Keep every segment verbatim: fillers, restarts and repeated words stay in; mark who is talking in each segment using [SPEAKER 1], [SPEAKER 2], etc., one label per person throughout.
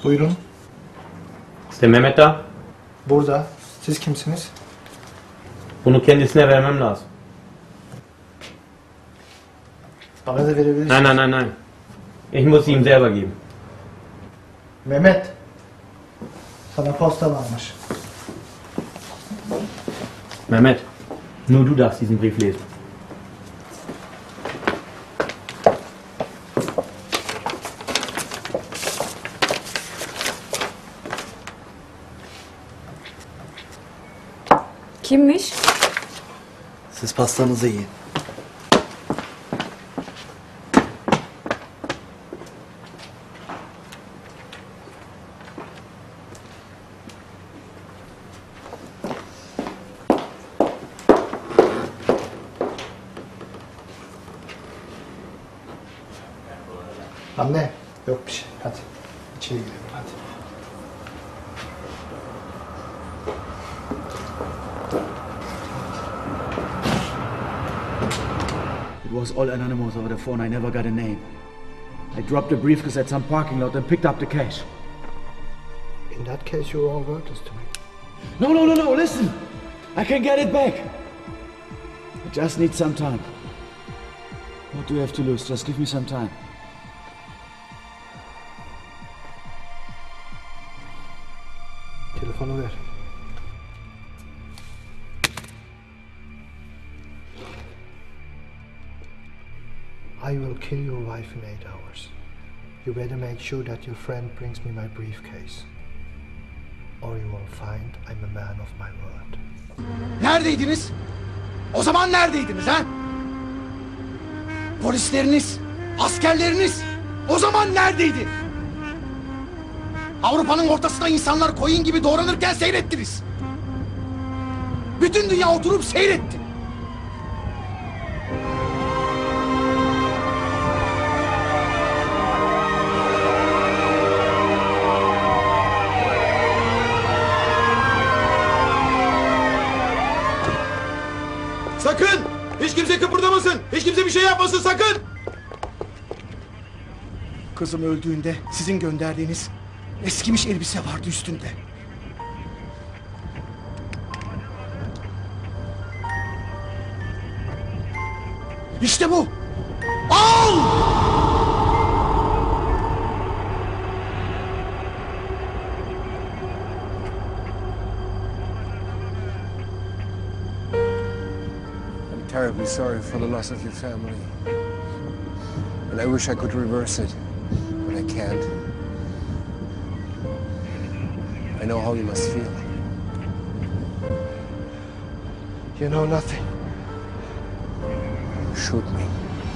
[SPEAKER 1] Buyurun.
[SPEAKER 2] Ist der Mehmet da?
[SPEAKER 1] Burada. Siz kimsiniz?
[SPEAKER 2] Bunu kendisine vermem lazım.
[SPEAKER 1] Bana da verebilirsiniz.
[SPEAKER 2] Nein, nein, nein, nein. Ich muss ihm selber geben.
[SPEAKER 1] Mehmet. Sana posta varmış.
[SPEAKER 2] Mehmet, nur du darfst diesen Brief lesen.
[SPEAKER 3] Kimmiş?
[SPEAKER 4] Siz pastanızı yiyin.
[SPEAKER 1] Anne, yok bir şey. Hadi. İçeri girelim hadi.
[SPEAKER 5] It was all anonymous over the phone. I never got a name. I dropped the briefcase at some parking lot and picked up the cash.
[SPEAKER 1] In that case, you're all worthless to me.
[SPEAKER 5] No, no, no, no, listen! I can get it back! I just need some time. What do you have to lose? Just give me some time.
[SPEAKER 1] Telefonu ver. I will kill your wife in eight hours. You better make sure that your friend brings me my briefcase. Or you will find I'm a man of my word.
[SPEAKER 6] Neredeydiniz? O zaman neredeydiniz ha? Polisleriniz, askerleriniz o zaman neredeydi? Avrupa'nın ortasına insanlar koyun gibi doğranırken seyrettiniz. Bütün dünya oturup seyretti.
[SPEAKER 7] Sakın! Hiç kimse kıpırdamasın! Hiç kimse bir şey yapmasın sakın!
[SPEAKER 6] Kızım öldüğünde sizin gönderdiğiniz eskimiş elbise vardı üstünde. İşte bu! Al!
[SPEAKER 8] I'm terribly sorry for the loss of your family. And I wish I could reverse it, but I can't. I know how you must feel.
[SPEAKER 1] You know nothing.
[SPEAKER 8] Shoot me.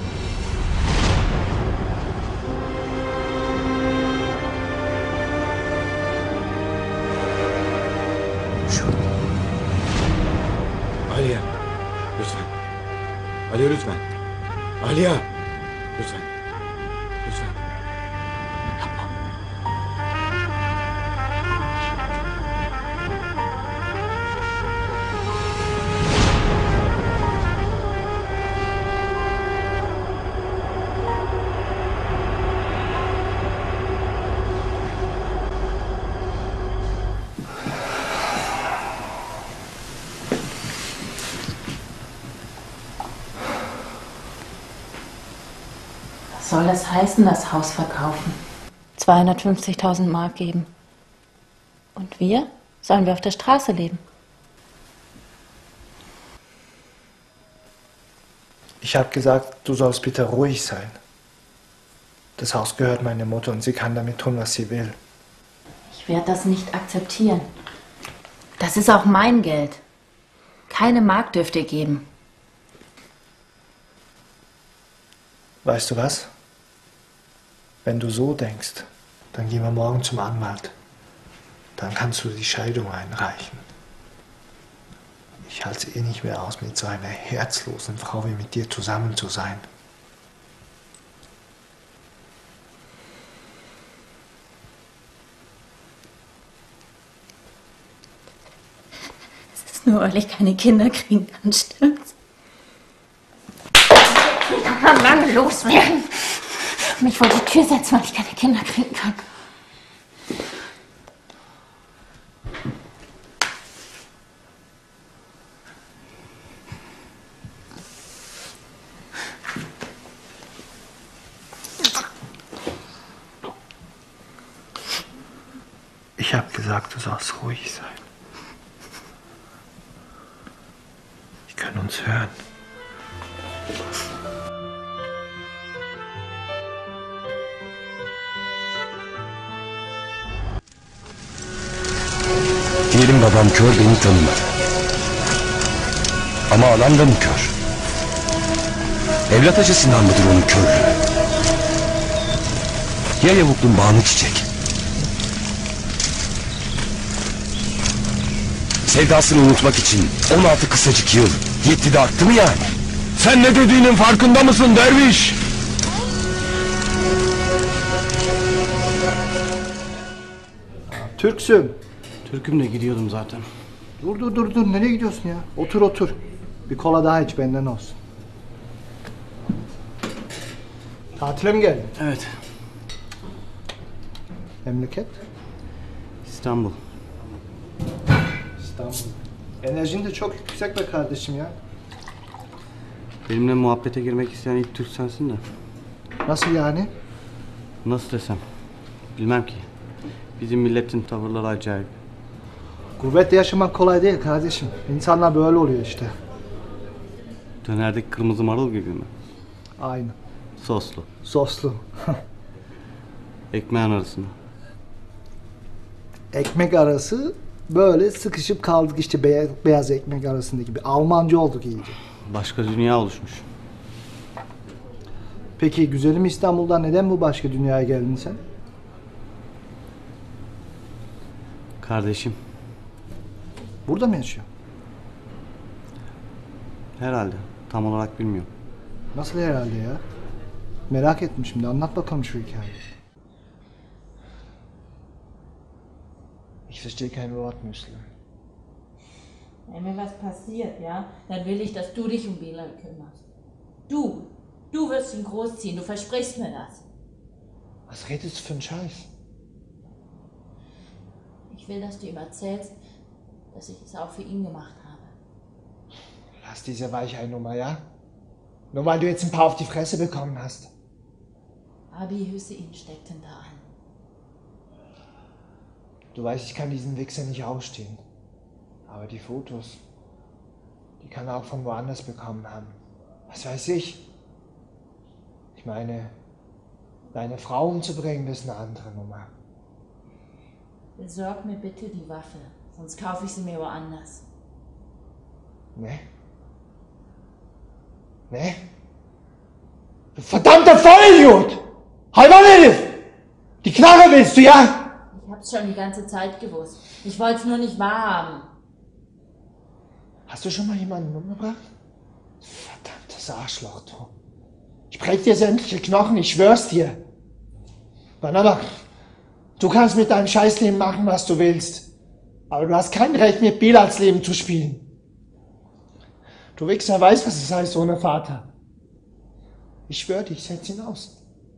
[SPEAKER 8] Shoot me.
[SPEAKER 7] Aliye, lütfen. Aliye lütfen. Aliye, lütfen. Lütfen. Yapma.
[SPEAKER 3] Was soll das heißen, das Haus verkaufen? zweihundertfünfzigtausend Mark geben. Und wir? Sollen wir auf der Straße leben?
[SPEAKER 1] Ich habe gesagt, du sollst bitte ruhig sein. Das Haus gehört meiner Mutter und sie kann damit tun, was sie will.
[SPEAKER 3] Ich werde das nicht akzeptieren. Das ist auch mein Geld. Keine Mark dürft ihr geben.
[SPEAKER 1] Weißt du was? Wenn du so denkst, dann gehen wir morgen zum Anwalt. Dann kannst du die Scheidung einreichen. Ich halte es eh nicht mehr aus, mit so einer herzlosen Frau wie mit dir zusammen zu sein.
[SPEAKER 3] Es ist nur, weil ich keine Kinder kriegen kann, stimmt's? Ich kann lange loswerden. Mich vor die Tür setzen, weil ich keine Kinder kriegen kann.
[SPEAKER 1] Ich habe gesagt, du sollst ruhig sein. Wir können uns hören.
[SPEAKER 9] Diyelim babam kör, beni tanımadı. Ama anam da mı kör? Evlat acısından mıdır onun körlüğü? Ya yavuklum Banu Çiçek? Sevdasını unutmak için on altı kısacık yıl yetti de arttı mı yani? Sen ne dediğinin farkında mısın derviş?
[SPEAKER 1] Türksün.
[SPEAKER 5] Türk'üm de gidiyordum zaten.
[SPEAKER 1] Dur dur dur dur, nereye gidiyorsun ya? Otur otur. Bir kola daha iç, benden olsun. Tatile mi geldin?
[SPEAKER 5] Evet.
[SPEAKER 1] Memleket?
[SPEAKER 5] İstanbul.
[SPEAKER 1] İstanbul. Enerjin de çok yüksek be kardeşim ya.
[SPEAKER 5] Benimle muhabbete girmek isteyen ilk Türk sensin de.
[SPEAKER 1] Nasıl yani?
[SPEAKER 5] Nasıl desem? Bilmem ki. Bizim milletin tavırları acayip.
[SPEAKER 1] Gurbette yaşamak kolay değil kardeşim. İnsanlar böyle oluyor işte.
[SPEAKER 5] Dönerdeki kırmızı marul gibi mi?
[SPEAKER 1] Aynı.
[SPEAKER 5] Soslu.
[SPEAKER 1] Soslu.
[SPEAKER 5] Ekmeğin arasında.
[SPEAKER 1] Ekmek arası böyle sıkışıp kaldık işte, beyaz, beyaz ekmek arasında gibi. Almanca olduk iyice.
[SPEAKER 5] Başka dünya oluşmuş.
[SPEAKER 1] Peki güzelim İstanbul'dan neden bu başka dünyaya geldin sen?
[SPEAKER 5] Kardeşim.
[SPEAKER 1] Burada mı yaşıyor?
[SPEAKER 5] Herhalde. Tam olarak bilmiyorum.
[SPEAKER 1] Nasıl herhalde ya? Merak ettim şimdi. Anlat bakalım şu hikayeyi. Ich verstehe kein Wort, Müslüm.
[SPEAKER 3] Wenn mir was passiert, ja, dann will ich, dass du dich um Bilal kümmerst. Du, du wirst ihn großziehen, du versprichst mir das.
[SPEAKER 1] Was redest du für einen Scheiß?
[SPEAKER 3] Ich will, dass du ihm erzählst, dass ich es auch für ihn gemacht habe.
[SPEAKER 1] Lass diese Weichei-Nummer, ja? Nur weil du jetzt ein paar auf die Fresse bekommen hast.
[SPEAKER 3] Abi Hüseyin steckt hinter an.
[SPEAKER 1] Du weißt, ich kann diesen Wichser nicht ausstehen. Aber die Fotos, die kann er auch von woanders bekommen haben. Was weiß ich? Ich meine, deine Frau umzubringen, das ist eine andere Nummer.
[SPEAKER 3] Besorg mir bitte die Waffe, sonst kaufe ich sie mir woanders.
[SPEAKER 1] Ne? Ne? Du verdammter Vollidiot! Halber Herif! Die Knarre willst du, ja?
[SPEAKER 3] Ich hab's schon die ganze Zeit gewusst. Ich wollte es nur nicht wahrhaben.
[SPEAKER 1] Hast du schon mal jemanden umgebracht? Verdammtes Arschloch, du. Ich brech dir sämtliche Knochen, ich schwör's dir. Banana, du kannst mit deinem Scheißleben machen, was du willst. Aber du hast kein Recht, mit Bilals Leben zu spielen. Du Wichser weißt, was es heißt ohne Vater. Ich schwör dir, ich setz ihn aus.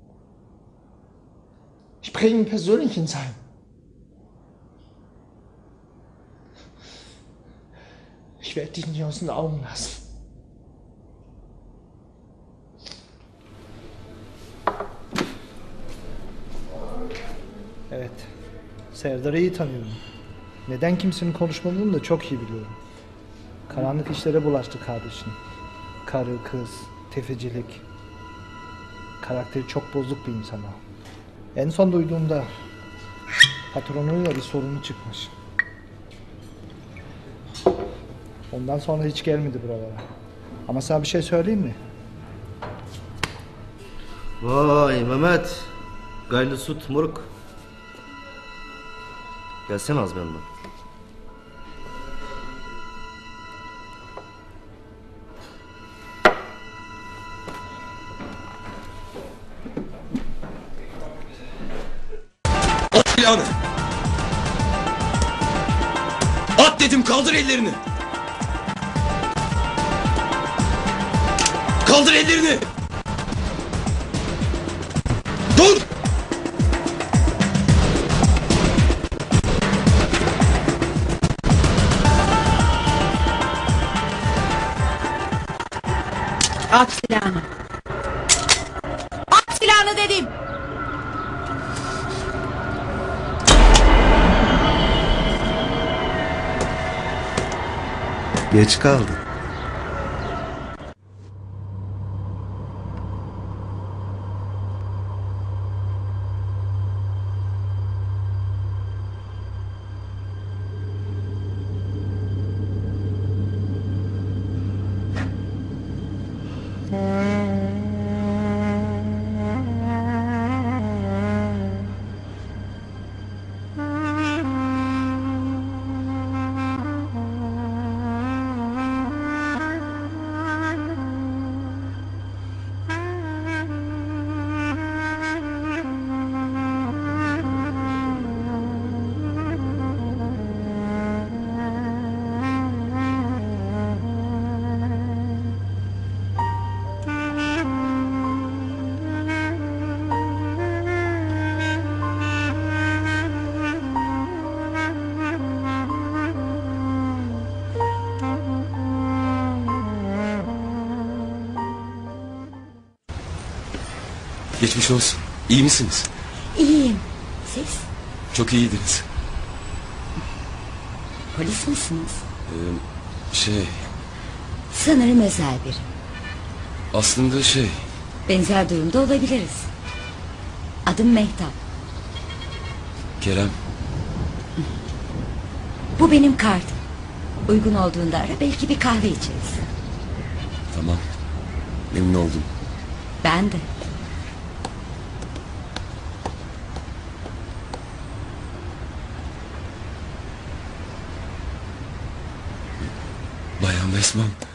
[SPEAKER 1] Ich bringe ihn persönlich ins Heim. Ich werde dich nicht aus den Augen lassen. Evet. Serdar'ı iyi tanıyorum. Neden kimsenin konuşmadığını da çok iyi biliyorum. Karanlık işlere bulaştı kardeşim. Karı, kız, tefecilik. Karakteri çok bozuk bir insan o. En son duyduğumda patronuyla bir sorunu çıkmış. Ondan sonra hiç gelmedi buralara. Ama sana bir şey söyleyeyim mi?
[SPEAKER 4] Vay Mehmet. Gaylı süt moruk. Gelsene az benimle.
[SPEAKER 7] At silahını! At dedim, kaldır ellerini! Kaldır ellerini! Dur!
[SPEAKER 10] At silahını. At silahını dedim.
[SPEAKER 11] Geç kaldın.
[SPEAKER 9] Geçmiş olsun. İyi misiniz?
[SPEAKER 12] İyiyim. Siz?
[SPEAKER 9] Çok iyiydiniz.
[SPEAKER 12] Polis misiniz?
[SPEAKER 9] Ee, şey...
[SPEAKER 12] Sanırım özel biri.
[SPEAKER 9] Aslında şey...
[SPEAKER 12] Benzer durumda olabiliriz. Adım Mehtap.
[SPEAKER 9] Kerem.
[SPEAKER 12] Bu benim kartım. Uygun olduğunda ara, belki bir kahve içeriz.
[SPEAKER 9] Tamam. Memnun oldum.
[SPEAKER 12] Ben de.
[SPEAKER 9] Bayan Westman.